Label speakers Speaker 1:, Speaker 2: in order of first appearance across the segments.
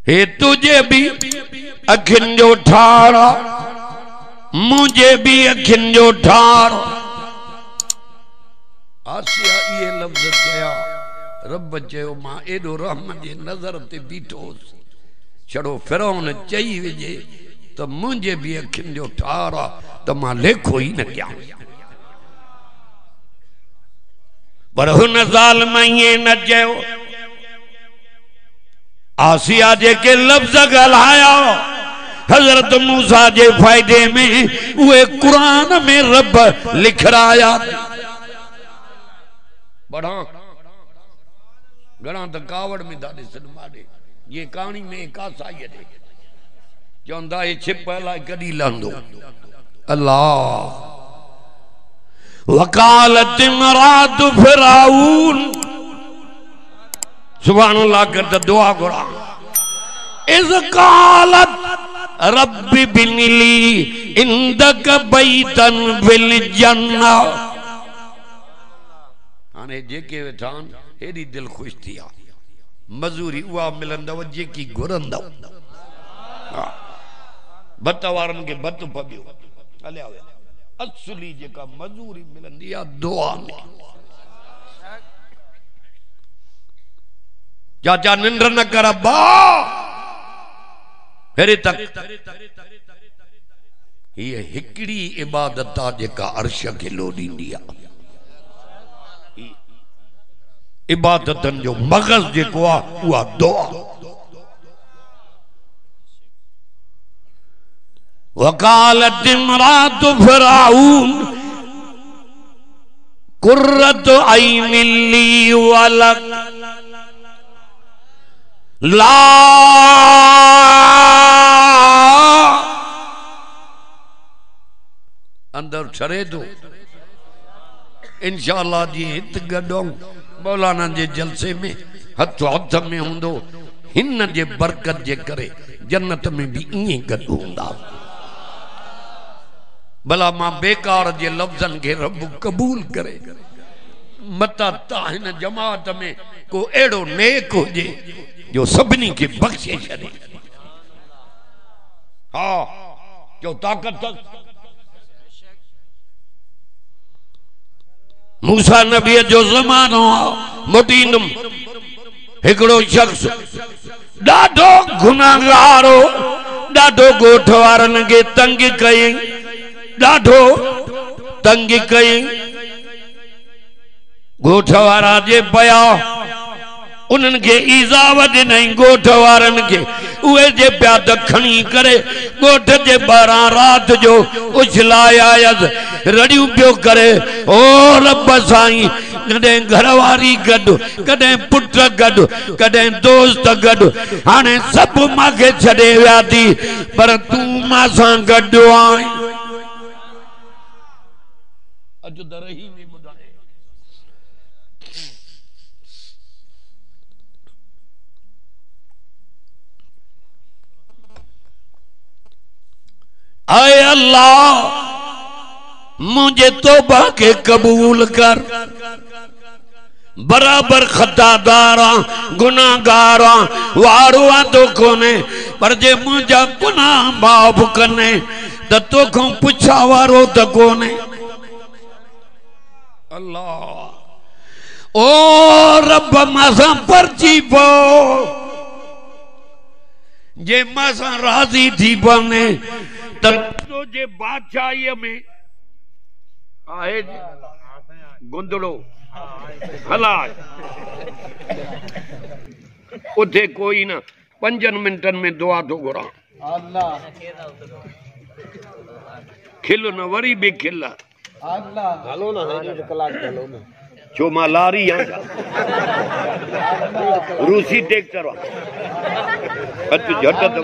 Speaker 1: हे तुझे भी अखिन जो ठारा मुझे भी अखिन जो ठार। आसिया ये लफ्ज चया रब चयो मां एडो रहमत जे नजर ते बीठोस छड़ो फिरौन चई विजे तो मुझे भी अखिन जो ठारा तो मां लेखो ही न क्या। पर हुन ज़ालिम ये न चयो आसिया जे के लफ्ज गलाया हजरत मूसा जे फायदे में उहे कुरान में रब लिखराया। बड़ा घणा त कावड़ में दादे सनमाडे ये कहानी में कासाई दे चौंदा ये छिपला कदी लंदो अल्लाह। वकालत इमरात फिराउन सुभान अल्लाह कर दुआ कुरान इज़ कालत रब्बी बिनिली इंदक बैतन फिल जन्नह। हाने जेके वेठान हेडी दिल खुश थिया मजूरी उहा मिलंदव जेकी घुरंदव। बत वारन के बत पबियो हलिया विया असली जेका मजूरी मिलंदी आहे दुआ में। चाचा निंद्र न कर बा हेरे तक ये हिकड़ी इबादत आ जेका अर्श के लोडींदी आ। इबादतन जो मगज जेको आ उहा दुआ। वकालत इमरात फिराउन कुर्रत ऐन ली वलक ला अंदर छरे दो इंशाअल्लाह जी हित गडों मौलाना जे जलसे में हथ हथ में हुंदो हिन जे बरकत जे करे जन्नत में भी इए गड हुंदा। भला मां बेकार जे लफ्जन के रब कबूल करे मता ता हिन जमात में को एड़ो नेक हुजे जो सभनी के बख्शे छे। हाँ जो ताकत मूसा नबी जो ज़मानो मोटींदुम हिकड़ो शख्स डाढो गुनाहगारो डाढो गोठ वारन के तंग कई डाढो तंग कई गोठ वारा जे पया उन्हनि के ईज़ा वॾिनई गोठ वारन के उहे जे पिया दखणी करे गोठ जे ॿाहिरां रात जो उछलायसि रड़ियूं पियो करे ओ रब साईं कॾहिं घरवारी गॾु कॾहिं पुट गॾु कॾहिं दोस्त गॾु हाणे सभु मूंखे छॾे विया थी पर तूं मां सां गॾु आहीं। अॼु त रही में ॿुधाए आए अल्लाह मुझे तौबा के कबूल कर बराबर खतादारा गुनाहगारा वारो तो कोने पर जे मुझा गुनाह माफ कने त तोखों पुछा वारो त कोने। अल्लाह ओ रब मासा परची पो जे मासा राजी थी बने तो जे बादशाही में आहे गुंदड़ो हलाज उठे कोई ना 5 मिनटन में दुआ तो घुरा खिल न वरी भी खिल हलो ना छो मां लारी रूसी ट्रैक्टर हथ झट तो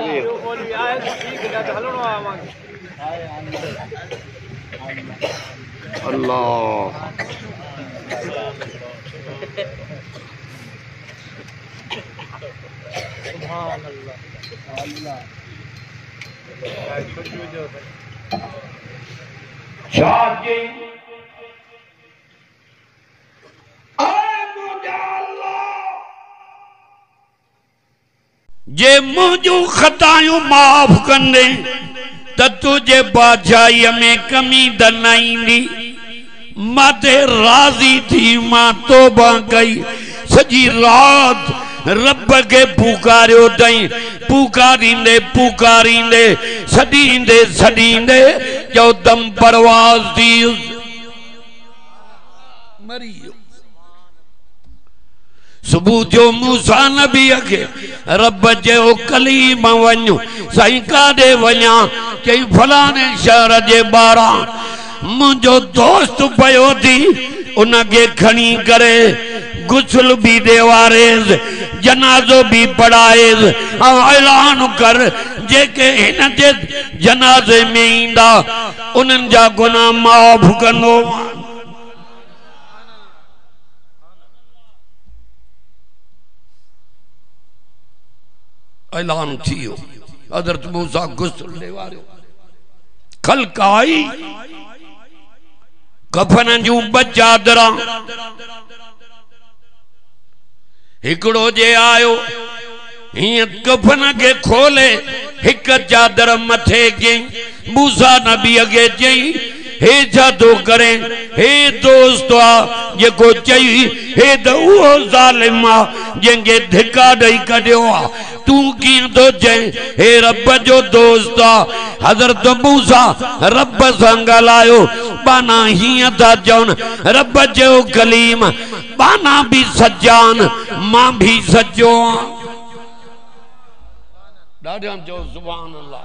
Speaker 1: अल्लाह जे मुझू खतायूं माफ कंदे त तुझे बादशाही में कमी त न ईंदी। माते राजी थी मां तौबा कई सजी रात रब के पुकारियो तई। पुकारींदे पुकारींदे सदींदे सदींदे जो दम परवाज थी मरी। सुबह जो मूसा नबी के रब जो कलीम वञो साईं काॾे वञा चई फलाने शहर जे ॿाहिरां मुंहिंजो दोस्त पयो थी उनके खणी करे गुस्ल भी देवारेस जनाजो भी पढ़ाएस ऐलान कर जेके इन जे जनाजे में ईंदा उन्हनि जा गुनाह माफ़ कंदो। ऐलान थियो हज़रत मूसा गुस्ल देवारियो खल्क आई कफन जूं ब चादरां हिकड़ो जे आयो हिय कफन के खोले हिक चादर मथे कई। मूसा नबी अगे चई हे छा तो करे हे दोस्त जेको चई हे त उहो ज़ालिम आ जंहिंखे धिका ॾेई कढियो आ। तू कीअं तो चई हे रब जो दोस्त आ। हज़रत मूसा रब सां ॻाल्हायो बाना हीअं था चवनि रब जो कलीम बाना भी सच्चान मां भी सच्चो आहियां। ॾाढा चओ सुभान अल्लाह।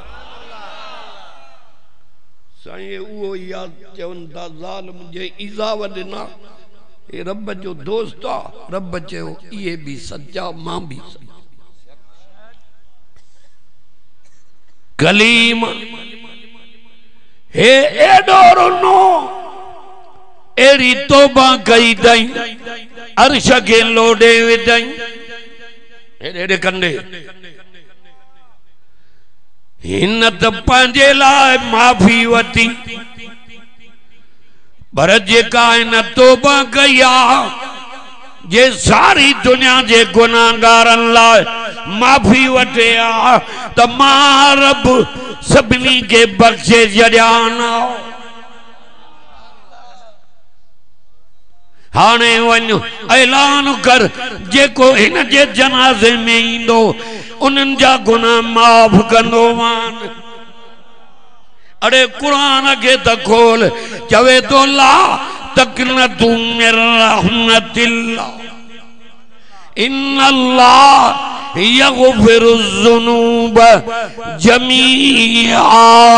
Speaker 1: साईं उहो याद चवनि था ज़ालिम जे इज़ाव ॾिना हे रब जो दोस्त आ। रब चयो इहे भी सच्चा मां भी सच्चा। कलीम हे एडो रुनो एड़ी तौबा कई तई अर्श के लोडे विधई एडे कंदे हिन त पंहिंजे लाइ माफ़ी वती पर जेका हिन तौबा कई आ जे सारी दुनिया जे गुनाहगारनि लाइ माफ़ी वठे आ त मां रब सभिनी के बख्शे छॾियान। हाणे वञ ऐलान कर जेको हिन जे जनाज़े में ईंदो उन्हनि जा गुनाह माफ़ कंदो मान। अरे कुरान के त खोल चवे तो ला तक़नतु मिन रहमतिल्लाह इन्नल्लाह यग़फिरुज़्ज़ुनूब जमीआ।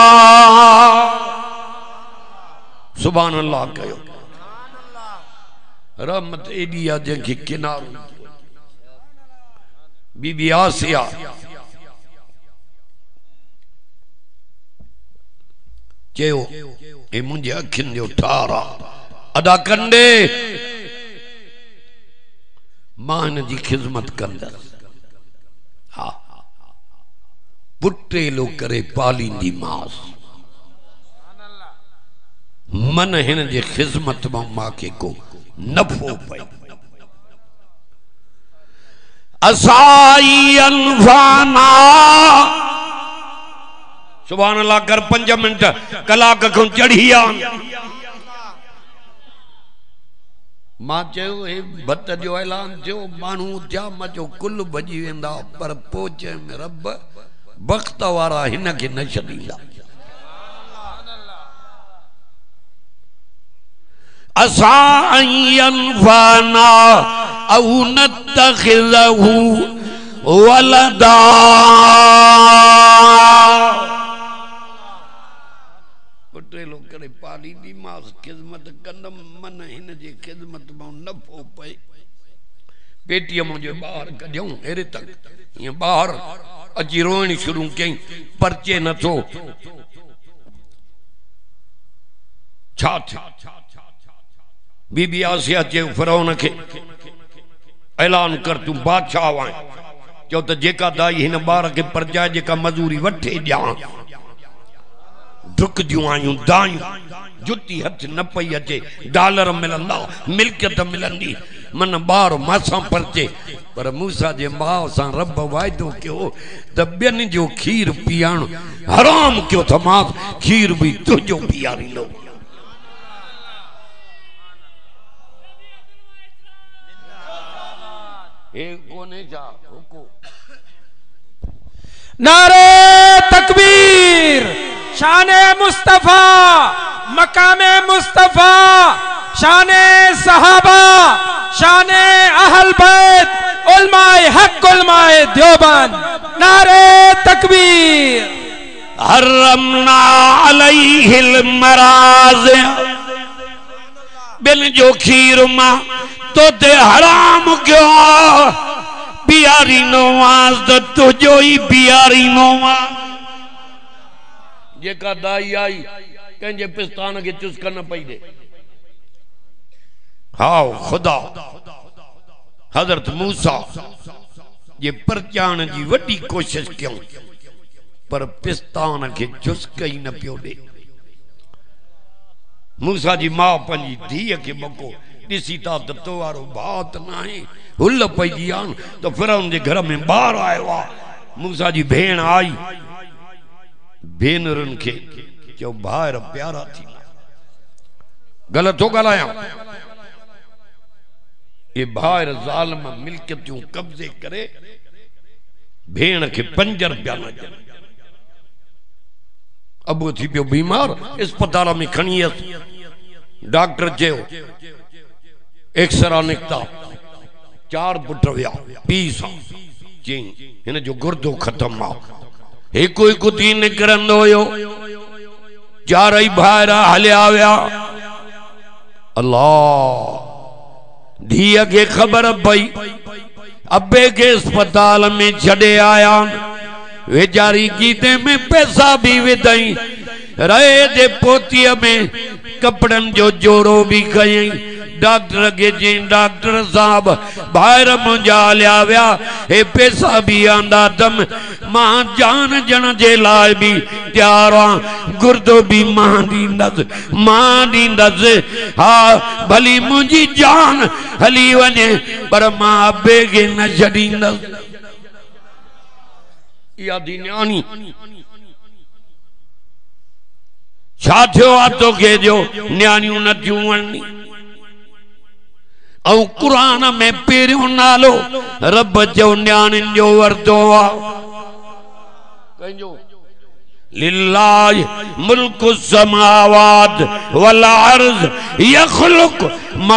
Speaker 1: सुभान अल्लाह कयो। रहमत एडी आ जंहिंखे किनारो। बीबी आसिया चयो हे मुंहिंजे अखियुनि जो ठार आहे अदा कंदे मां हिन जी खिदमत कंदसि। हा पुटेलो करे पालींदी मांस मन हिन जे खिदमत मां मांखे को नफ़ो पए। असाई अनफाना सुभान अल्लाह कर 5 मिनट कलाक खां चढ़ी आ। मां चयो हे भत जो ऐलान थियो माण्हू थिया मचो कुल भॼी वेंदा पर पोइ में रब वक़्त वारा हिन खे न छॾींदा। असाई अनफाना औ नतखिज़हु वलदा। पुटेलो करे पालींदी मांस खिदमत कंदम मन हिन जे खिदमत मां नफ़ो पए। पेटीअ मुंहिंजे ॿाहिरि कढियऊं हेरे तक ईअं ॿाहिरि अची रोइण शुरू कयईं परचे नथो छा थियो। बीबी आसिया चयो फिरौन खे ऐलान कर तू बादशाह आहीं। चओ त जेका दाई हिन ॿार खे परजाए जेका मजूरी वठे ॾियां ढुकदियूं आहियूं दायूं जुती हथ न पई अचे डॉलर मिलंदा मिल्कियत मिलंदी मन बार मासा परचे पर मूसा जे मां सा रब वायदो क्यों त बेन जो खीर पियाण हराम क्यों थमा खीर भी तुझो पियारी लो एक कोने जा रुको
Speaker 2: नारे तकबीर शाने मुस्तफा मकामे मुस्तफा शाने सहाबा शाने अहल बैत उलमाए हक उलमाए देवबंद नारे तकबीर
Speaker 1: हरमना अलैहिल मराज बिन जो खीर मां तो ते हराम क्यों बियारी नवाज तो तुझो ही बियारी नवाज जेका दाई आई कंजे पिस्तान के चुस्क न पई दे हाओ खुदा हजरत मूसा ये परचान जी वडी कोशिश क्यों पर पिस्तान के चुस्क ही न पियो दे मूसा जी मां पंजी धीअ के मको दिसी ता तो वारो बात नहीं हुल पई आन तो फिरौन जे घर में बाहर आयो आ मूसा जी भेण आई भेनरन के जो बाहर प्यारा थी गलत हो गलाया ये बाहर जालिम मिल्कियतूं कब्जे करे भेण के 5 रुपया न ॾियनि अबू थी पियो बीमार अस्पताल में खणी डॉक्टर चयो एक्सरा निकता 4 पुट विया पीउ सां चई हिन जो गुर्दो खत्म आ हिकु हिकु थी निकिरंदो हुयो 4 भाइर हलिया विया अल्लाह धीअ के खबर पई अबे के अस्पताल में छड़े आया वेचारी गीते में पैसा भी विधई रहे जे पोतीअ में कपड़न जो जोड़ो भी कयई डॉक्टर के जी डॉक्टर साहब बाहर मुंजा लिया विया हे पैसा भी आंदा तम मां जान जन जे लाइ भी तैयार आ गुर्दो भी मां दींदस हाँ भली मुंजी जान हली वने पर मां अबे के न छड़ींदस या दी न्याणी छा थियो आ तो के जो न्याणियूं न थियूं वणनी और कुरान में पेरियों नालो रब जो न्याणिन जो वरतो आ कंजो लिल्लाहि मुल्कु समावात वल अर्ज यखलुक मा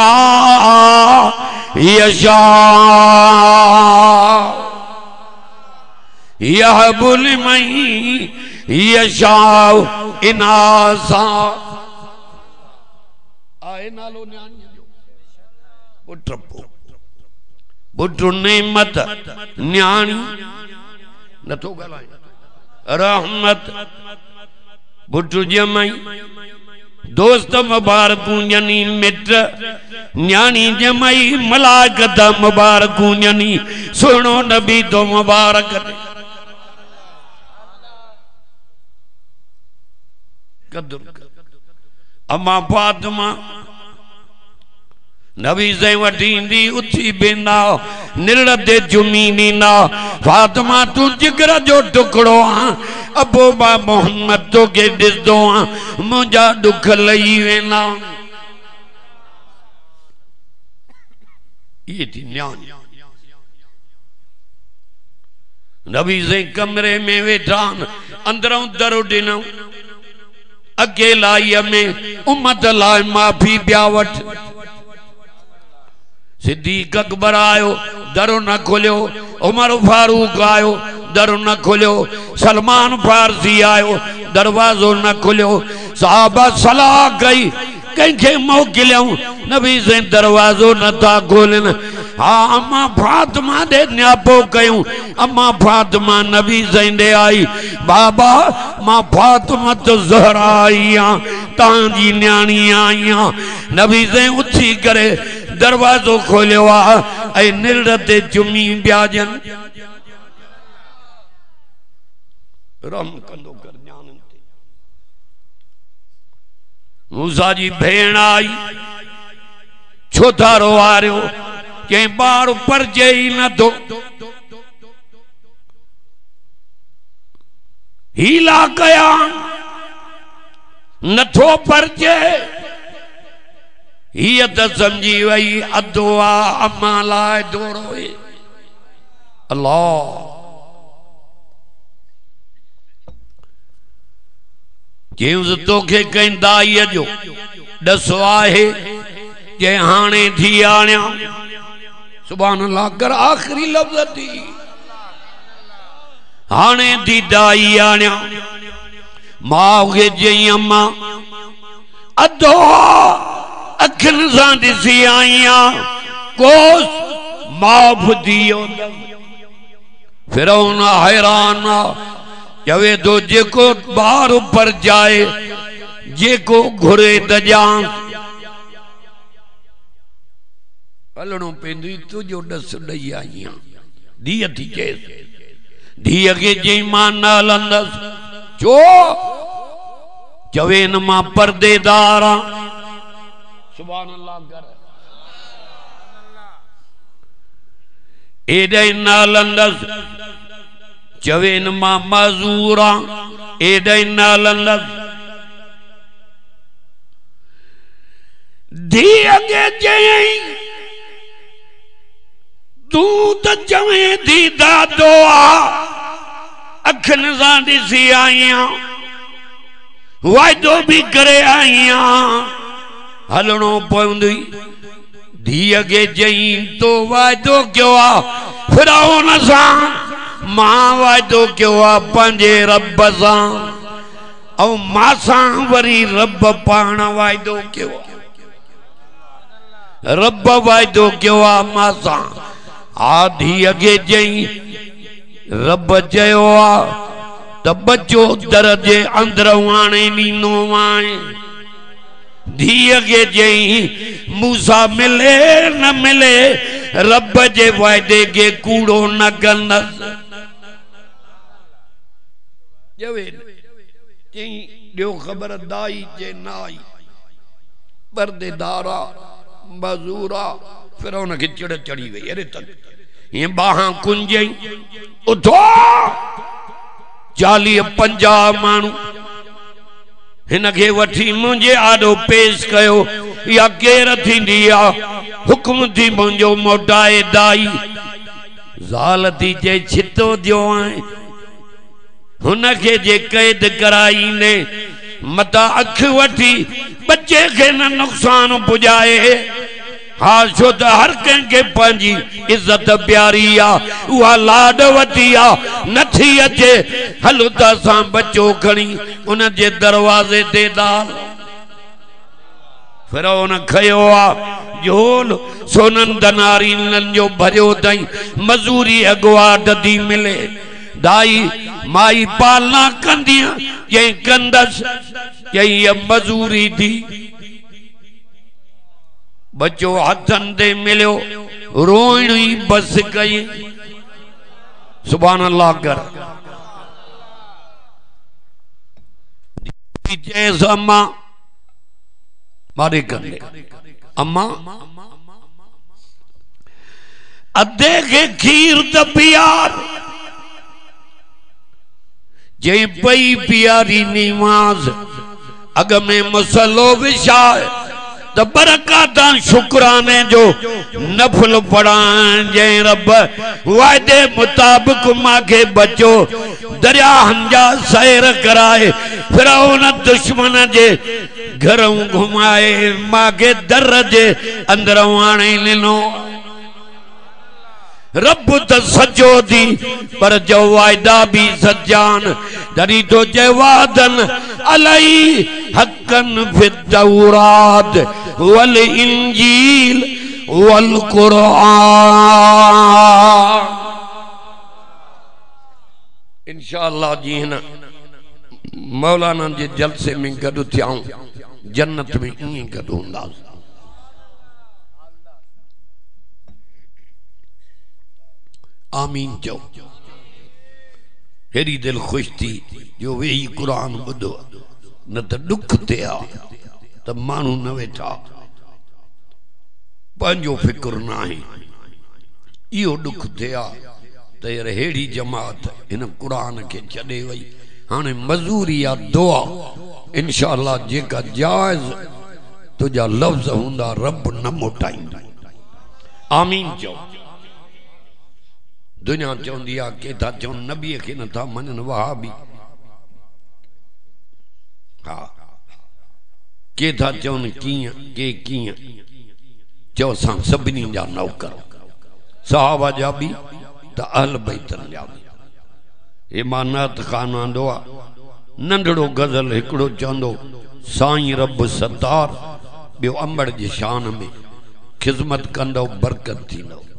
Speaker 1: यशा यहबु लिमन यशा इनासा आए नालो न्याणी पुत्र नेमत न्याणी नथो गलाए रहमत पुत्र जमाई दोस्त मुबारकूं ञनी मित्र न्याणी जमाई मलाइकत मुबारकूं ञनी सुनो नबी तो मुबारक कदर अम्मा फातिमा नबी से वठी उथी बेना निड़ दे जुमी नीना फातिमा तू जिगर जो टुकड़ो आ अबो बा मोहम्मद तो के दिसदो आ मुंजा दुख लई वेना ये थी न्याणी नबी से कमरे में वेठा अंदरों दरो दिनो अकेला में उम्मत लाइ माफी ब्यावट सिद्दीक अकबर आयो दरो न खोलियो उमर फारूक आयो दरो न खोलियो सलमान फारसी आयो दरवाजो न खोलियो साहबा सलाह कई कंखे मोकिलियो नबी से दरवाजो न था खोलन हाँ अम्मा फातिमा दे न्यापो कयूं अम्मा फातिमा नबी से दे आई बाबा मां फातिमा तो ज़हरा आई आ तांजी न्याणी आई आ नबी से उथी करे दरवाजो खोलियो आ निड़ ते चुमी ब्याजन रम कंदो कर न्याणन ते मूसा जी भेण आई छो था रोवारियो के बार पर जई न दो हीला कया नथो परचे ही त समझी वही अदो अम्मा लाए दोड़ो अल्लाह जेम्स तोखे कहीं दाई जो दसो आहे जे हाने थी आण्या सुभान अल्लाह कर आखिरी लफ्ज थी हाने थी दाई आण्या मां के जई अम्मा अदो अखन सां ॾिसी आईया कोस माफ़ दियो फिरौन हैरान चवे तो जेको बार पर जाए जेको घुरे दजा हलणो पेंदी तुझो दस ॾई आईया धीअ थी चएसि धीअ खे चई मां न हलंदसि छो चवे न मां परदेदार आहियां सुभान अल्लाह कर एडे न हलंदसि चवे न मां मज़ूर आहियां एडे न हलंदसि धीअ खे चयई तू तो चवे थी दादो अखन सां ॾिसी आईया वाइदो भी करे आईया हलणो पवंदी धीअ खे चई तो वाइदो कयो आहे फिरौन सां मां वाइदो कयो आहे पंहिंजे रब सां ऐं मां सां वरी रब पाण वाइदो कयो आहे रब वाइदो कयो आहे मां सां धीअ खे चई रब चयो आहे त बच्चो दर जे अंदर आणे ॾींदो आहे धीअ खे चई मूंसां मिले न मिले रब जे वाइदे खे कूड़ो न कंदसि चई ॾियो ख़बर दाई जे न आई परदेदार मज़ूर फिर उनखे चिड़ चढ़ी वई अरे तक ये बाहां कुंजई उठो 40-50 मानू हिनखे वठी मुझे आडो पेश कयो या केर थींदी आ हुक्म थी मुंहिंजो मोटाए दाई ज़ाल थी चए छितो दियो आहे हुनखे जे कैद कराई ने मता अख वठी बच्चे के न नुकसान पुजाए हाँ छो त हर कंहिंखे पंहिंजी इज्जत प्यारी आ उहा लाड वठी आ नथी अचे हल त असां बच्चो खणी उन जे दरवाज़े ते डाल फिरौन खयो आ झोल सोनन दनारीन जो भरियो तई मजूरी अगवाट दी मिले दाई माई पालना कंदी यही कंदस यही मजूरी थी बच्चो हथन दे मिलो रोइणी बस कई सुभान अल्लाह कर अम्मा मारे कर अम्मा अधे के खीर त पियार जे पई प्यारी निमाज अग में मसलो विछाए तो बरकत शुक्राने जो नफल पढ़ान जय रब वायदे मुताबिक माखे बचो दरिया हंजा सैर कराए फिरौन दुश्मन जे घरों घुमाए माखे दर जे अंदर आणे लिनो रब तो सजो दी पर जो वायदा भी सजान दरी तो जवादन अलई हक्कन फिद तौरात वल इंजील वल कुरान इंशाअल्लाह जी ना मौलाना जे जलसे में गडु थियाऊं जन्नत में ईं गडु हुंदा आमीन चो हेरी दिल खुश थी जो वेही कुरान बुधो न त दुख थे त मानू न वेठा पंहिंजो फिक्र न आहे इहो दुख थिया त यार हेड़ी जमात इन कुरान के छॾे वई हाणे मजूरी आ दुआ इंशाअल्लाह जेका जायज़ तुझा लफ्ज़ हुंदा रब न मोटाईंदा आमीन चओ दुनिया चवंदी आहे के था चवनि नबीअ खे नथा मञनि वहाबी हा के था चवनि कीअं के कीअं चओ असां सभिनी जा नौकर सहाबा जा बि त अहल बैतनि जा बि हे मां नात ख़ान आंदो आहे नंढड़ो गज़ल हिकिड़ो चवंदो साईं रब सतार ॿियो अंबड़ जी शान में ख़िदमत कंदो बरकत थींदो